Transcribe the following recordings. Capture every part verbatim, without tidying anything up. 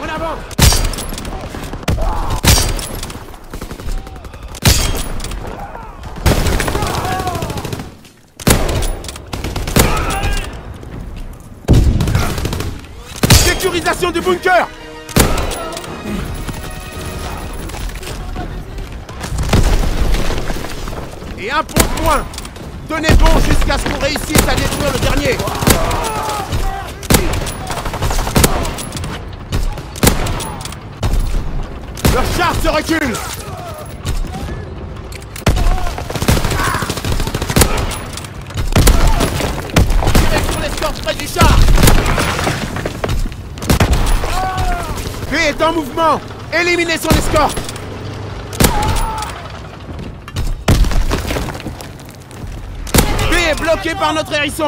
En avant! Sécurisation du bunker! Et un point de moins! Tenez bon jusqu'à ce qu'on réussisse à détruire le dernier! Leur char se recule! Tirez sur l'escorte près du char! B est en mouvement! Éliminez son escorte! B est bloqué par notre hérisson!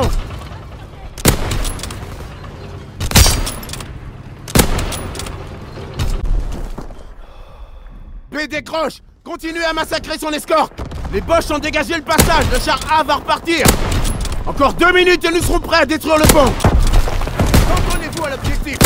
B décroche! Continuez à massacrer son escorte! Les Boches ont dégagé le passage! Le char A va repartir! Encore deux minutes et nous serons prêts à détruire le pont! Cantonnez-vous à l'objectif!